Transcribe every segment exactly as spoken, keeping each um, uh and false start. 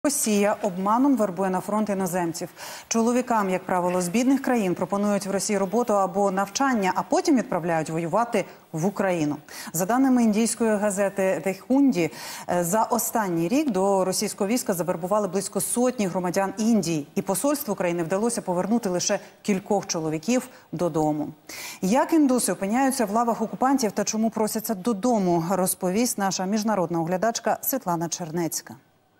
Росія обманом вербує на фронт іноземців. Чоловікам, як правило, з бідних країн пропонують в Росії роботу або навчання, а потім відправляють воювати в Україну. За даними індійської газети «The Hindu», за останній рік до російського війська завербували близько сотні громадян Індії. І посольству України вдалося повернути лише кількох чоловіків додому. Як індуси опиняються в лавах окупантів та чому просяться додому, розповість наша міжнародна оглядачка Світлана Чернецька.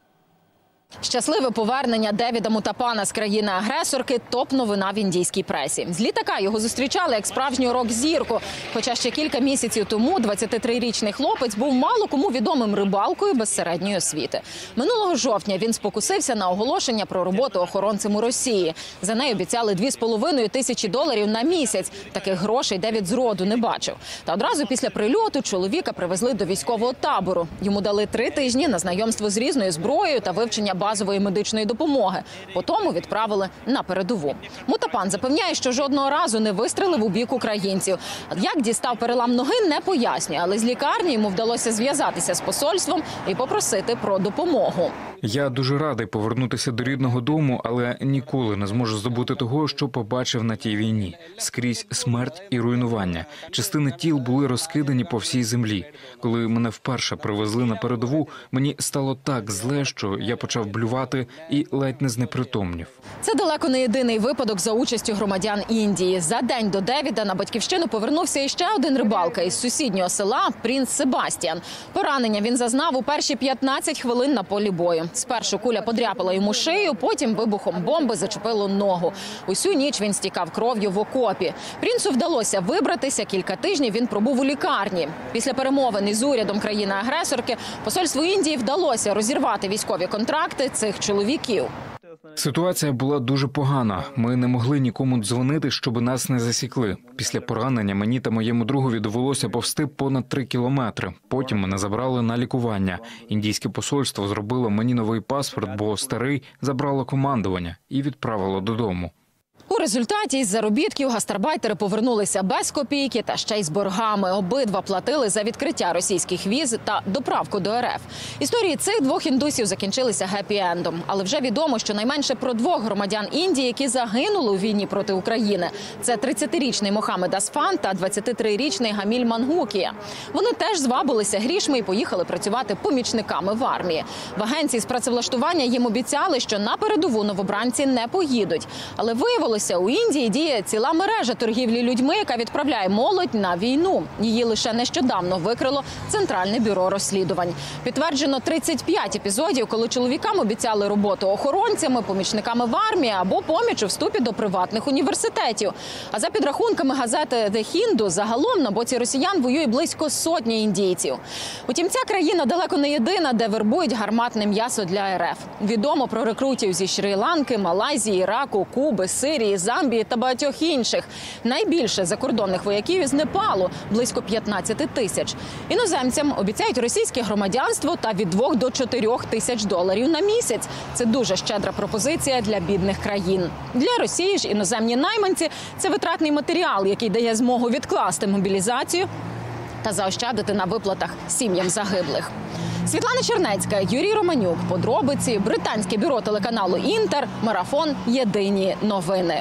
Щасливе повернення Девіда Мутапана з країни-агресорки – топ-новина в індійській пресі. З літака його зустрічали як справжню рок-зірку. Хоча ще кілька місяців тому двадцятитрирічний хлопець був мало кому відомим рибалкою без середньої освіти. Минулого жовтня він спокусився на оголошення про роботу охоронцем у Росії. За неї обіцяли дві з половиною тисячі доларів на місяць. Таких грошей Девід зроду не бачив. Та одразу після прильоту чоловіка привезли до військового табору. Йому дали три тижні на знайомство з різною зброєю та вивчення базової медичної допомоги. Потім відправили на передову. Мутапан запевняє, що жодного разу не вистрелив у бік українців. Як дістав перелам ноги, не пояснює, але з лікарні йому вдалося зв'язатися з посольством і попросити про допомогу. Я дуже радий повернутися до рідного дому, але ніколи не зможу забути того, що побачив на тій війні. Скрізь смерть і руйнування. Частини тіл були розкидані по всій землі. Коли мене вперше привезли на передову, мені стало так зле, що я почав блювати і ледь не знепритомнів. Це далеко не єдиний випадок за участю громадян Індії. За день до Девіда на батьківщину повернувся іще один рибалка із сусіднього села – принц Себастьян. Поранення він зазнав у перші п'ятнадцять хвилин на полі бою. Спершу куля подряпала йому шию, потім вибухом бомби зачепило ногу. Усю ніч він стікав кров'ю в окопі. Принцу вдалося вибратися, кілька тижнів він пробув у лікарні. Після перемовин із урядом країни-агресорки посольству Індії вдалося розірвати військові контракти цих чоловіків. Ситуація була дуже погана. Ми не могли нікому дзвонити, щоб нас не засікли. Після поранення мені та моєму другові довелося повзти понад три кілометри. Потім мене забрали на лікування. Індійське посольство зробило мені новий паспорт, бо старий забрало командування і відправило додому. У результаті із заробітків гастарбайтери повернулися без копійки та ще й з боргами. Обидва платили за відкриття російських віз та доправку до РФ. Історії цих двох індусів закінчилися геппі-ендом. Але вже відомо, що найменше про двох громадян Індії, які загинули у війні проти України. Це тридцятирічний Мохамед Асфан та двадцятитрирічний Гаміль Мангукія. Вони теж звабилися грішми і поїхали працювати помічниками в армії. В агенції з працевлаштування їм обіцяли, що на передову новобранці не поїдуть. Але виявилося, у Індії діє ціла мережа торгівлі людьми, яка відправляє молодь на війну. Її лише нещодавно викрило Центральне бюро розслідувань. Підтверджено тридцять п'ять епізодів, коли чоловікам обіцяли роботу охоронцями, помічниками в армії або поміч у вступі до приватних університетів. А за підрахунками газети «The Hindu», загалом на боці росіян воює близько сотні індійців. Утім, ця країна далеко не єдина, де вербують гарматне м'ясо для РФ. Відомо про рекрутів зі Шрі-Ланки, Малайзії, Іраку, Куби, Сирії, Замбії та багатьох інших. Найбільше закордонних вояків із Непалу – близько п'ятнадцять тисяч. Іноземцям обіцяють російське громадянство та від двох до чотирьох тисяч доларів на місяць. Це дуже щедра пропозиція для бідних країн. Для Росії ж іноземні найманці – це витратний матеріал, який дає змогу відкласти мобілізацію та заощадити на виплатах сім'ям загиблих. Світлана Чернецька, Юрій Романюк. Подробиці. Британське бюро телеканалу «Інтер». Марафон. Єдині новини.